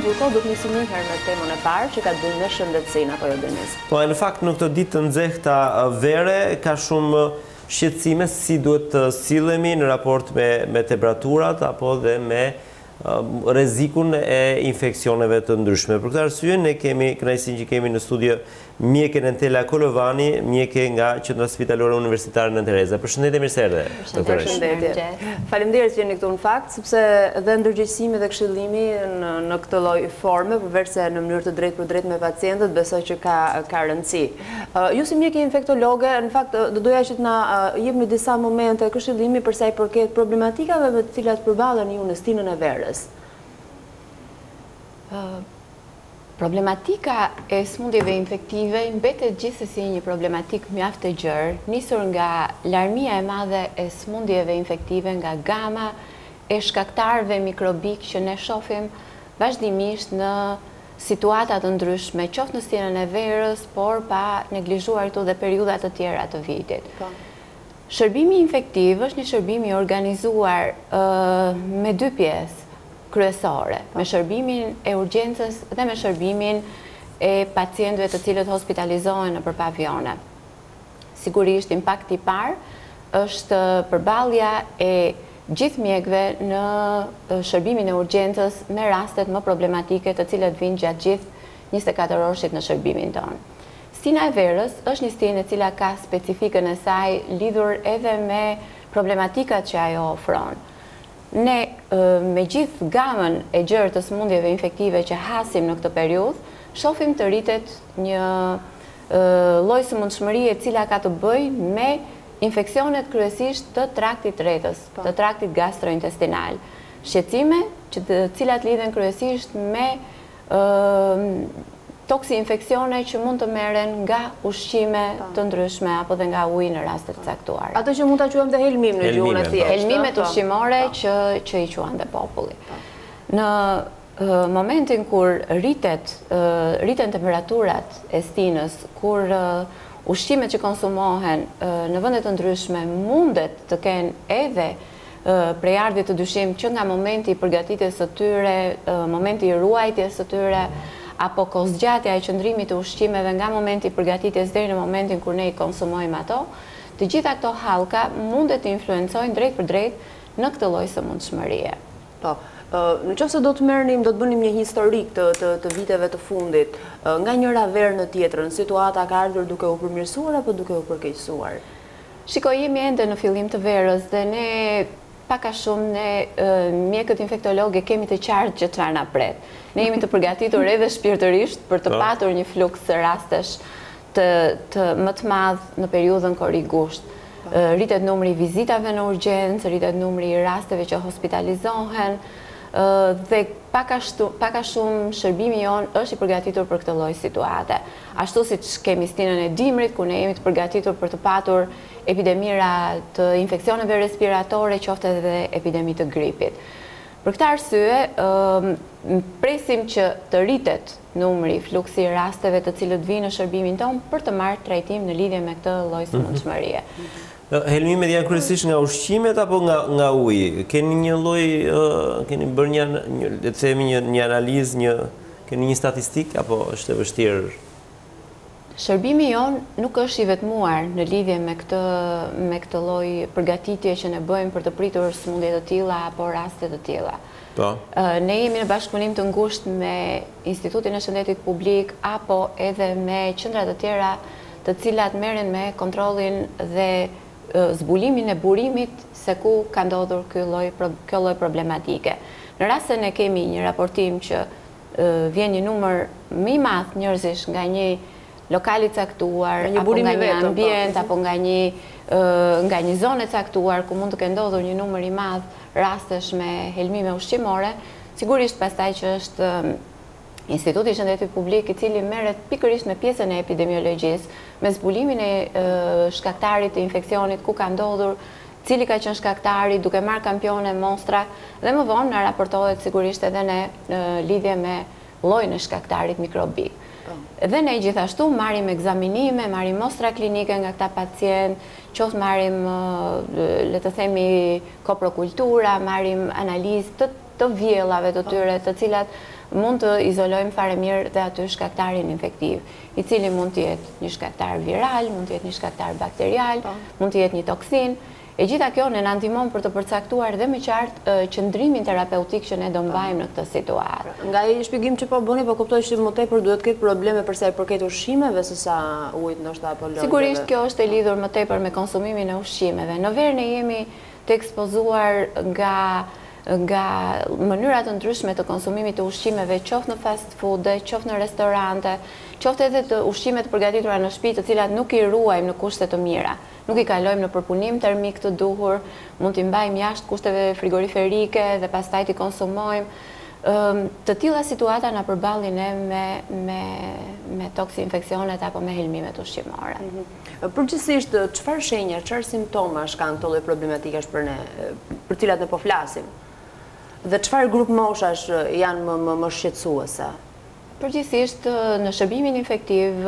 ndërkohë do të nisim një herë me temën e parë që ka të bëjë me shëndetësinë, apo jo Denis? Po, në fakt në këtë ditë të nxehta vere ka shumë shqetësime si duhet të sillemi në raport me temperaturat apo dhe me rrezikun e infeksioneve të ndryshme. Për këtë arsye ne kemi kënaqësinë që kemi në studio mjeken Entela Kolovani, mjeke nga Qendra Spitalore Universitare Nën Tereza. Përshëndetje, mirë se erdhe. Përshëndetje. Faleminderit që jeni këtu në fakt, sepse dhe ndërgjegjësimi dhe këshillimi në këtë lloj forme, përveç se në mënyrë të drejtë për drejtë me pacientët, besoj që ka rëndësi. Ju si mjek infektologe, në fakt do doja që të na jepni disa momente këshillimi për sa i përket problematikave me të cilat përballeni ju në stinën e verës. Problematika e smundjeve infektive mbetet gjithsesi një problematik mjaft e gjerë, nisur nga larmia e madhe e smundjeve infektive, nga gama e shkaktarëve mikrobik që ne shohim vazhdimisht në situata të ndryshme, qoftë në stinën e verës, por pa neglizhuar këtu dhe periudha të tjera të vitit. Shërbimi infektiv është një shërbim i organizuar me dy pjesë kryesore, me shërbimin e urgjencës dhe me shërbimin e pacientëve të cilët hospitalizohen nëpër pavione. Sigurisht, impakti i parë është përballja e gjithë mjekëve në shërbimin e urgjencës me rastet më problematike të cilat vijnë gjatë gjithë 24 orëshit në shërbimin tonë. Stina e verës është një stinë e cila ka specifikën e saj lidhur edhe me problematikat që ajo ofron. Ne, me gjithë gamën e gjerë të smundjeve infektive që hasim në këtë periudhë, shohim të rritet një lloj sëmundshmërie e cila ka të bëjë me infeksionet kryesisht të traktit tretës, të traktit gastrointestinal. Shqetësime të cilat lidhen kryesisht me toksi infeksione që mund të merren nga ushqime të ndryshme apo dhe nga uji në raste të caktuara. Ato që mund ta quajmë dhe helmim në gjuhën e thjeshtë. Helmimet ushqimore që i quajnë dhe populli. Në momentin kur rriten temperaturat e stinës, kur ushqimet që konsumohen në vende të ndryshme mundet të kenë edhe prejardhje të dyshim që nga momenti i përgatitjes së tyre, momenti i ruajtjes së tyre, apo kohëzgjatja e qëndrimit të ushqimeve nga momenti i përgatitjes deri në momentin kur ne i konsumojmë ato, të gjitha këto hallka mundet të influencojnë drejt për drejt në këtë lloj sëmundshmërie. Po, në qoftë se do të merrnim, do të bënim një historik të viteve të fundit, nga njëra verë në tjetrën, situata ka ardhur duke u përmirësuar apo duke u përkeqësuar? Shikoj, jemi ende në fillim të verës dhe ne pak a shumë ne mjekët infektologë kemi të qartë që çfarë na pret. Ne jemi të përgatitur edhe shpirtërisht për të patur një fluks rastesh më të madh në periudhën korrigusht. Rritet numri i vizitave në urgjencë, rritet numri i rasteve që hospitalizohen dhe pak a shumë shërbimi jon është i përgatitur për këtë lloj situate. Ashtu siç kemi stinën e dimrit, ku ne jemi të përgatitur për të patur epidemira të infeksioneve respiratore, qoftë edhe epidemi të gripit. Për këtë arsye, presim që të rritet numri, fluksi i rasteve të cilët vinë në shërbimin tonë për të marrë trajtim në lidhje me këtë lloj sëmundshmërie. Helmimet janë kryesisht nga ushqimet apo nga uji? Keni një lloj, keni bërë le të themi një analizë, keni një statistik apo është e vështirë? Shërbimi jon nuk është i vetmuar në lidhje me këtë lloj përgatitje që ne bëjmë për të pritur sëmundje të tilla apo raste të tilla. Ne jemi në bashkëpunim të ngushtë me Institutin e Shëndetit Publik apo edhe me qendra të tjera të cilat merren me kontrollin dhe zbulimin e burimit se ku ka ndodhur kjo lloj problematike. Në rast se ne kemi një raportim që vjen një numër më i madh njerëzish nga një lokal i caktuar, apo nga një ambient, apo nga një zonë e caktuar ku mund të kenë ndodhur një numër i madh rastesh me helmime ushqimore, sigurisht pastaj që është Instituti i Shëndetit Publik i cili merret pikërisht me pjesën e epidemiologjisë, me zbulimin e shkaktarit të infeksionit, ku ka ndodhur, cili ka qenë shkaktari, duke marrë kampione, mostra, dhe më vonë na raportohet sigurisht edhe në lidhje me llojin e shkaktarit mikrobik. Dhe ne gjithashtu marrim egzaminime, marrim mostra klinike nga këta pacient, qoftë marrim, le të themi, koprokultura, marrim analizë të vjellave të tyre, të cilat mund të izolojmë fare mirë dhe aty shkaktarin infektiv, i cili mund të jetë një shkaktar viral, mund të jetë një shkaktar bakterial, mund të jetë një toksin. E gjitha kjo në ndihmon për të përcaktuar dhe më qartë qëndrimin terapeutik që ne do mbajmë në këtë situatë. Nga i shpjegim që po bëni, po kuptoj që më tepër duhet të ketë probleme për sa i përket ushqimeve sesa ujit ndoshta apo lëndëve. Sigurisht kjo është e lidhur më tepër me konsumimin e ushqimeve. Në verë ne jemi të ekspozuar nga mënyra të ndryshme të konsumimit të ushqimeve, qoftë në fast food, qoftë në restorante, qoftë edhe të ushqime të përgatitura në shtëpi, të cilat nuk i ruajmë në kushte të mira. Nuk i kalojmë në përpunim termik të duhur, mund t'i mbajmë jashtë kushteve frigoriferike dhe pastaj t'i konsumojmë. Të tilla situata na përballin me toksinfeksionet apo me helmimet ushqimore. Përgjithsisht, çfarë shenja, çfarë simptomash kanë këto lloj problematikash për ne, për cilat ne po flasim? Dhe çfarë grup moshash janë më shqetësuese? Përgjithsisht, në shërbimin infektiv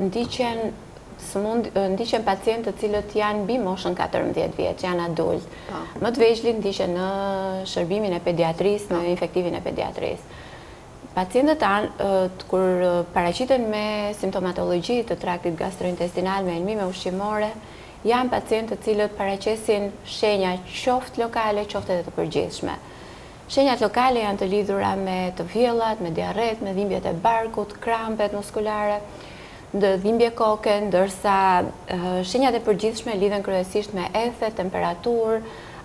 ndiqen pacientë të cilët janë mbi moshën 14 vjeç, janë adult. Më të vegjëlit ndiqen në shërbimin e pediatrisë, në infektivin e pediatrisë. Pacientët tanë, kur paraqiten me simptomatologji të traktit gastrointestinal me helmime ushqimore, janë pacientë të cilët paraqesin shenja qoftë lokale, qoftë edhe të përgjithshme. Shenjat lokale janë të lidhura me të vjellat, me diarret, me dhimbjet e barkut, krampet muskulare, dhimbje koke, ndërsa shenjat e përgjithshme lidhen kryesisht me ethe, temperaturë,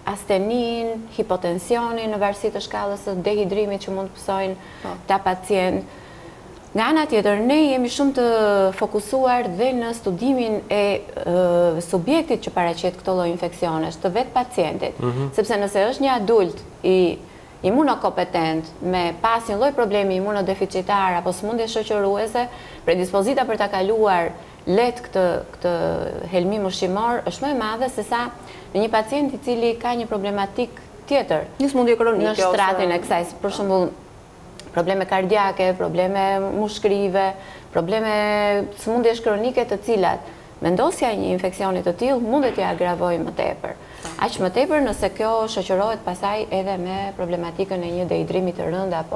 astenin, hipotensionin në varësi të shkallës së dehidrimit që mund të pësojnë ta pacient. Nga ana tjetër, ne jemi shumë të fokusuar dhe në studimin e subjektit që paraqet këto lloj infeksionesh, të vetë pacientit, sepse nëse është një adult i imunokompetent me pas një lloj problemi imunodeficitar apo sëmundje shoqëruese, predispozita për ta kaluar lehtë këtë helmim ushqimor është më e madhe se sa në një pacient i cili ka një problematik tjetër. Një sëmundje kronike në shtratin e kësaj, për shembull, probleme kardiake, probleme mushkërive, probleme sëmundjesh kronike të cilat vendosja e një infeksioni të tillë mundet t'i agravojë më tepër. Aq më tepër nëse kjo shoqërohet pasaj edhe me problematikën e një dehidrimi të rënd apo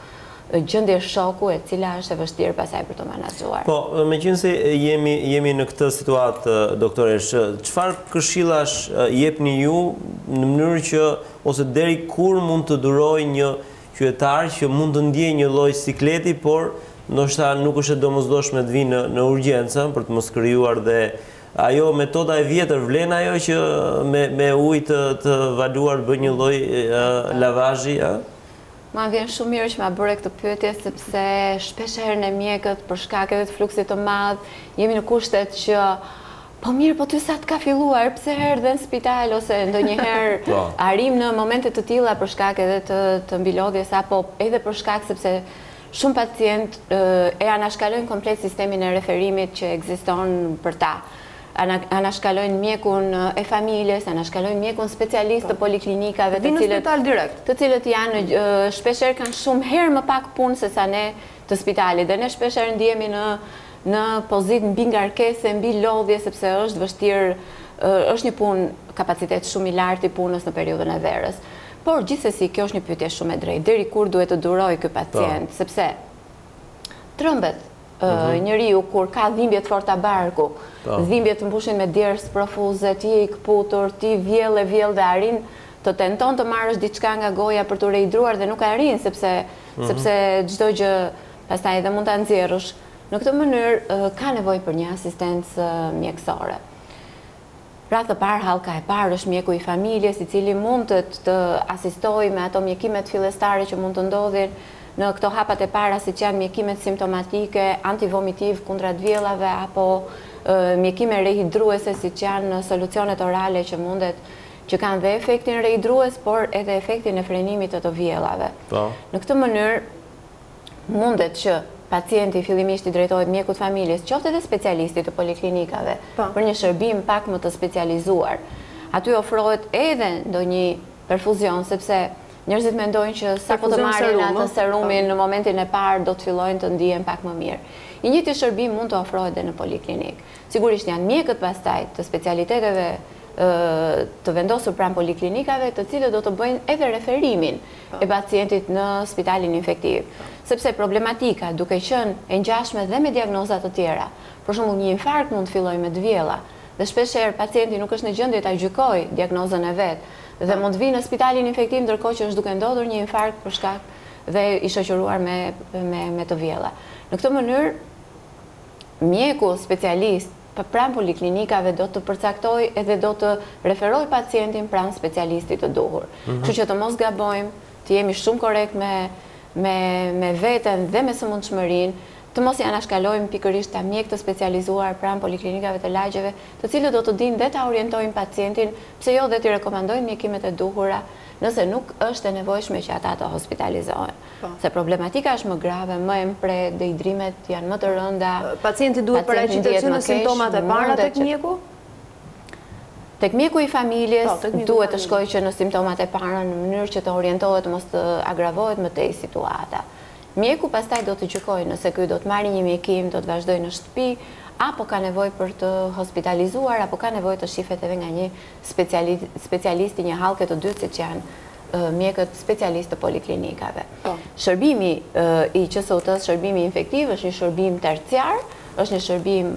gjendje shoku e cila është e vështirë pasaj për të menaxhuar. Po, meqense jemi në këtë situatë, doktoresh, çfarë këshillash jepni ju në mënyrë që ose deri kur mund të durojë një qytetar që mund të ndjejë një lloj sikleti, por ndoshta nuk është e domosdoshme të vinë në urgjencë për të mos krijuar dhe ajo metoda e vjetër, vlen ajo që me ujë të valuar bë një lloj lavazhi, a? Ma vjen shumë mirë që ma bëre këtë pyetje, sepse shpesh herë në mjekët, për shkak edhe të fluksit të madh, jemi në kushtet që po mirë, po ty sa të ka filluar, pse erdhe në spital ose ndonjëherë arrim në momente të tilla për shkak edhe të mbilodhjes apo edhe për shkak sepse shumë pacient e anashkalojnë komplet sistemin e referimit që ekziston për ta. Anashkalojnë mjekun e familjes, anashkalojnë mjekun specialist të poliklinikave, të cilët janë shpesher kanë shumë herë më pak punë se sa ne të spitalit, dhe ne shpesher ndihemi në pozitë mbi ngarkese, mbi lodhje, sepse është vështirë, është një punë, kapacitet shumë i lartë i punës në periudhën e verës. Por gjithsesi kjo është një pyetje shumë e drejtë, deri kur duhet të durojë ky pacient, sepse trëmbet njeriu kur ka dhimbje të forta barku, dhimbje të mbushin me djersë profuze, ti je i kputur, ti vjell dhe arrin të tenton të marrësh diçka nga goja për të rehidruar dhe nuk arrin sepse çdo gjë pastaj edhe mund ta nxjerrësh. Në këtë mënyrë ka nevojë për një asistencë mjekësore. Pra të parë, hallka e parë është mjeku i familjes, i cili mund të asistojë me ato mjekimet fillestare që mund të ndodhin në këto hapat e para, siç janë mjekimet simptomatike, antivomitiv kundra të vjellave apo mjekime rehidruese, siç janë solucionet orale që kanë dhe efektin rehidrues, por edhe efektin e frenimit të vjellave. Në këtë mënyrë mundet që pacienti fillimisht i drejtohet mjekut familjes, qoftë edhe specialistit të poliklinikave, për një shërbim pak më të specializuar. Aty ofrohet edhe ndonjë perfuzion, sepse njerëzit mendojnë që sa po të marrin atë serumin në momentin e parë do të fillojnë të ndihen pak më mirë. I njëjti shërbim mund të ofrohet edhe në poliklinik. Sigurisht janë mjekët pastaj të specialiteteve të vendosur pranë poliklinikave, të cilët do të bëjnë edhe referimin e pacientit në spitalin infektiv. Sepse problematika, duke qenë e ngjashme dhe me diagnoza të tjera, për shembull një infarkt mund të fillojë me dvjella, dhe shpeshherë pacienti nuk është në gjendje ta gjykojë diagnozën e vet, dhe mund të vinë në spitalin infektiv ndërkohë që është duke ndodhur një infarkt për shkak dhe i shoqëruar me të vjella. Në këtë mënyrë, mjeku specialist pranë poliklinikave do të përcaktoj edhe do të referoj pacientin pranë specialistit të duhur. Kështu që të mos gabojmë, të jemi shumë korrekt me veten dhe me sëmundshmërinë, të mos janë anashkalojmë pikërisht ta mjek të specializuar pranë poliklinikave të lagjeve, të cilët do të dinë dhe ta orientojnë pacientin, pse jo dhe t'i rekomandojnë mjekimet e duhura, nëse nuk është e nevojshme që ata të hospitalizohen. Se problematika është më grave, më empre, dejdrimet janë më të rënda. Pacienti duhet paraqitet në simptomat e para tek mjeku? Tek mjeku i familjes duhet të shkojë që në simptomat e para në mënyrë që të orientohet mos të agravohet më tej situata. Mjeku pastaj do të gjykojë nëse ky do të marrë një mjekim, do të vazhdojë në shtëpi, apo ka nevojë për të hospitalizuar, apo ka nevojë të shifet edhe nga një specialisti, një hallke të dytë, siç janë mjekët specialistë të poliklinikave. Shërbimi i QSUT-s, shërbimi infektiv, është një shërbim terciar, është një shërbim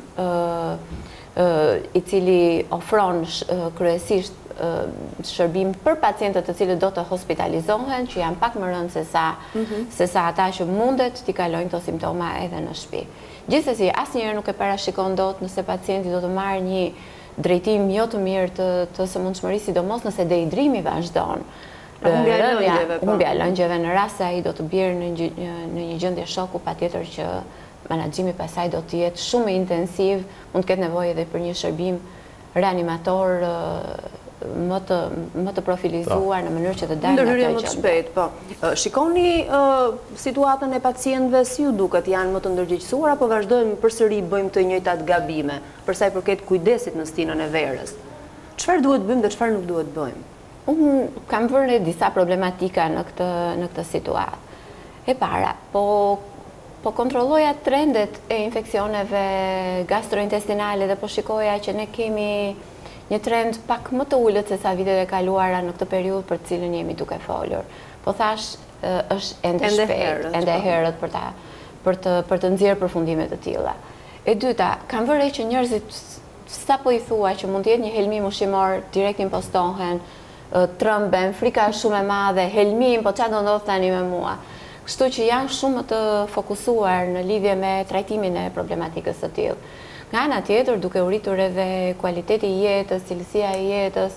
i cili ofron kryesisht shërbim për pacientët të cilët do të hospitalizohen, që janë pak më rëndë se sa ata që mundet t'i kalojnë të simptoma edhe në shtëpi. Gjithsesi, asnjëherë nuk e parashikon dot nëse pacienti do të marrë një drejtim jo të mirë të sëmundshmërisë, sidomos nëse dejdrimi vazhdon. Humbja e lëngjeve në rast se ai do të bjerë në një gjendje shoku, patjetër që menaxhimi pasaj do të jetë shumë intensiv, mund të ketë nevojë edhe për një shërbim reanimator më të profilizuar në mënyrë që të dalë nga ndërhyrje më të shpejt, po. Shikoni situatën e pacientëve si ju duket, janë më të ndërgjegjësuar apo vazhdojmë përsëri bëjmë të njëjtat gabime për sa i përket kujdesit në stinën e verës? Çfarë duhet bëjmë dhe çfarë nuk duhet bëjmë? Unë kam vënë disa problematika në këtë situatë. E para, po kontrolloja trendet e infeksioneve gastrointestinale dhe po shikoja që ne kemi një trend pak më të ullët se sa vitet e kaluara në këtë periudhë për cilën jemi duke folur. Po thash, është ende shpejt, ende herët për të nxjerrë përfundime të tilla. E dyta, kam vërej që njerëzit sapo i thua që mund të jetë një helmim ushqimor, direkt impostohen, trëmben, frika është shumë e madhe, helmim, po çfarë do ndodh tani me mua? Kështu që janë shumë të fokusuar në lidhje me trajtimin e problematikës së tillë. Nga ana tjetër, duke u rritur edhe kualiteti i jetës, cilësia e jetës,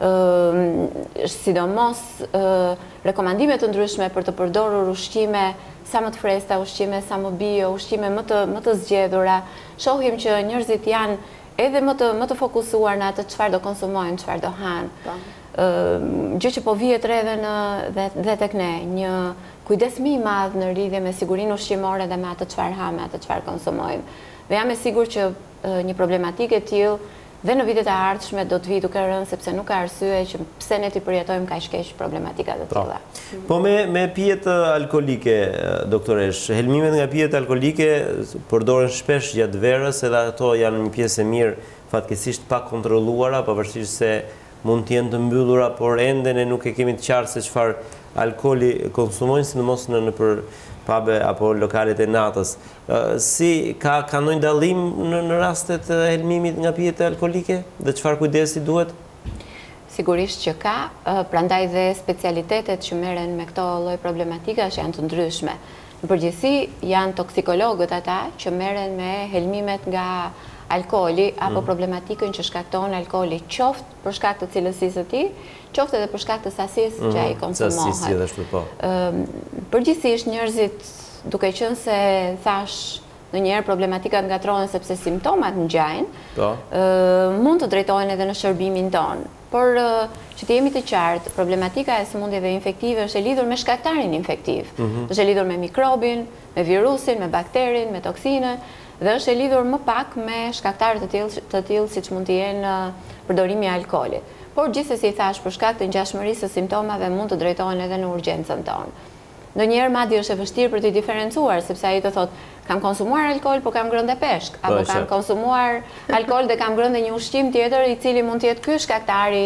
sidomos rekomandime të ndryshme për të përdorur ushqime sa më të freskëta, ushqime sa më bio, ushqime më të zgjedhura, shohim që njerëzit janë edhe më të fokusuar në atë çfarë do konsumojnë, çfarë do hanë. Gjë që po vihet re dhe tek ne, një kujdes më i madh në lidhje me sigurinë ushqimore dhe me atë çfarë hamë, atë çfarë konsumojmë. Dhe jam e sigurt që një problematikë e tillë dhe në vitet e ardhshme do të vijë duke rënë, sepse nuk ka arsye që pse ne t'i përjetojmë kaq keq problematika të tilla. Po me pijet alkolike, doktoresh, helmimet nga pijet alkolike përdoren shpesh gjatë verës, edhe ato janë një pjesë e mirë fatkeqësisht pa kontrolluara, pavarësisht se mund të jenë të mbyllura, por ende ne nuk e kemi të qartë se çfarë alkooli konsumojnë, sidomos nëpër pabe apo lokalet e natës. Si ka ndonjë dallim në rastet e helmimit nga pijet alkolike dhe çfarë kujdesi duhet? Sigurisht që ka, prandaj dhe specialitetet që merren me këto lloj problematikash janë të ndryshme. Në përgjithësi janë toksikologët ata që merren me helmimet nga alkooli apo problematikën që shkakton alkooli, qoftë për shkak të cilësisë së tij, qoftë edhe për shkak të sasisë që ai konsumohet. Përgjithsisht njerëzit, duke qenë se thash ndonjëherë problematikat ngatrohen sepse simptomat ngjajnë, mund të drejtohen edhe në shërbimin tonë. Por që të jemi të qartë, problematika e sëmundjeve infektive është e lidhur me shkaktarin infektiv. Është e lidhur me mikrobin, me virusin, me bakterin, me toksinën, dhe është e lidhur më pak me shkaktarë të tillë siç mund të jenë përdorimi i alkoolit. Por gjithsesi thash, për shkak të ngjashmërisë së simptomave mund të drejtohen edhe në urgjencën tonë. ndonjëherë madje është e vështirë për të diferencuar, sepse ai të thotë, kam konsumuar alkool, po kam ngrënë peshk, apo kam konsumuar alkool dhe kam ngrënë një ushqim tjetër, i cili mund të jetë ky shkaktari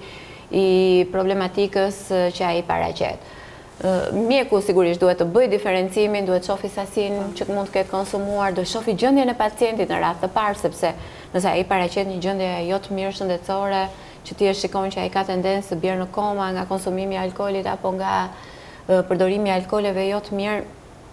i problematikës që ai paraqet. Mjeku sigurisht duhet të bëjë diferencimin, duhet të shohë sasinë që mund të ketë konsumuar, duhet të shohë gjendjen e pacientit në radhë të parë, sepse nëse ai paraqet një gjendje jo të mirë shëndetësore, që ti e shikon që ai ka tendencë të bjerë në koma nga konsumimi i alkoolit apo nga përdorimi i alkooleve jo të mirë,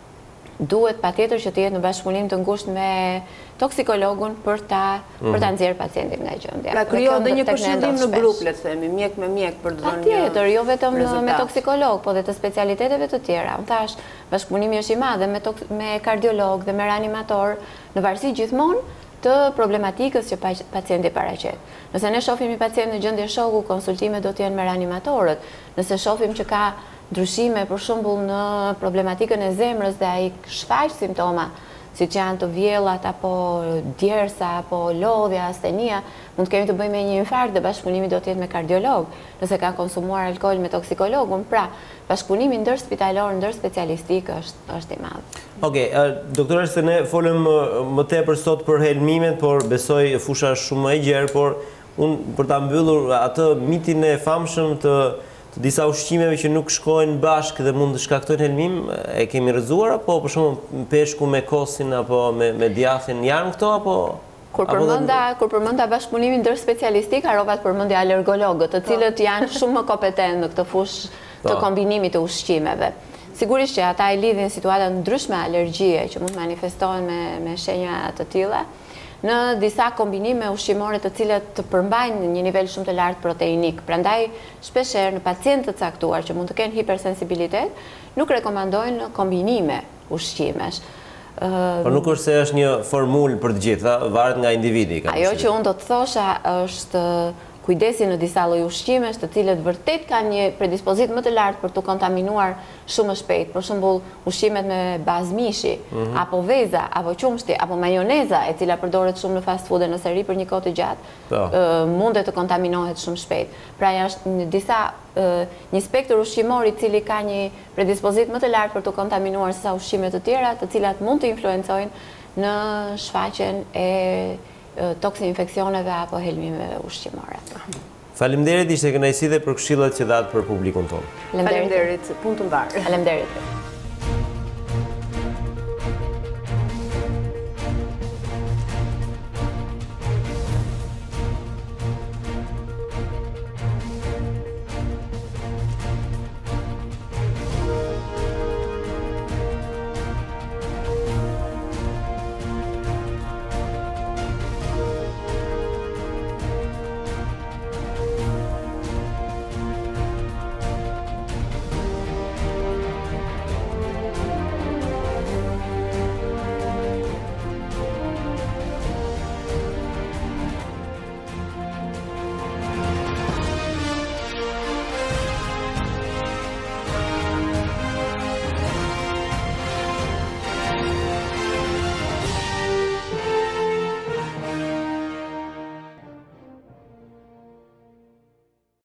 duhet patjetër që të jetë në bashkëpunim të ngushtë me toksikologun për ta nxjerrë pacientin nga gjendja. Pra krijohet një këshillim në grup, le të themi, mjek me mjek për të dhënë një rezultat. Patjetër, jo vetëm me toksikolog, po dhe të specialiteteve të tjera. Unë thash, bashkëpunimi është i madh me kardiolog dhe me reanimator, në varësi gjithmonë të problematikës që pacienti paraqet. Nëse ne shohim një pacient në gjendje shoku, konsultimet do të jenë me reanimatorët. Nëse shohim që ka ndryshime, për shembull në problematikën e zemrës dhe ai shfaq simptoma, siç janë të vjellat apo djersa apo lodhja, astenia, mund të kemi të bëjmë me një infarkt dhe bashkëpunimi do të jetë me kardiolog. Nëse ka konsumuar alkool me toksikologun, pra bashkëpunimi ndër spitalor, ndër specialistik është i madh. Okej, doktore, se ne folëm më tepër sot për helmimet, por besoj fusha shumë më e gjerë, por unë për ta mbyllur atë mitin e famshëm të disa ushqimeve që nuk shkojnë bashkë dhe mund të shkaktojnë helmim, e kemi rrëzuar, apo për shembull peshku me kosin apo me djathin, janë këto apo? Kur përmenda bashkëpunimin ndër specialistik, harrova të përmendja alergologët, të cilët janë shumë më kompetentë në këtë fushë të kombinimit të ushqimeve. Sigurisht që ata i lidhin situata ndryshme alergjie që mund të manifestohen me shenja të tilla në disa kombinime ushqimore të cilat të përmbajnë një nivel shumë të lartë proteinik. Prandaj, shpeshherë në pacientë të caktuar që mund të kenë hipersensibilitet, nuk rekomandojnë kombinime ushqimesh. Por nuk është se është një formulë për të gjitha, varet nga individi. Ajo që unë do të thosha është kujdesi në disa lloj ushqimesh, të cilët vërtet kanë një predispozit më të lartë për të kontaminuar shumë shpejt. Për shembull, ushqimet me bazë mishi, apo veza, apo qumshti, apo majoneza, e cila përdoret shumë në fast food nëse ri për një kohë të gjatë, mundet të kontaminohet shumë shpejt. Pra është një spektër ushqimor i cili ka një predispozit më të lartë për të kontaminuar se sa ushqime të tjera, të cilat mund të influencojnë në shfaqjen e toksi-infeksioneve apo helmimeve ushqimore. Faleminderit, ishte kënaqësi dhe për këshillat që dhat për publikun tonë. Faleminderit, punë të mbarë. Faleminderit.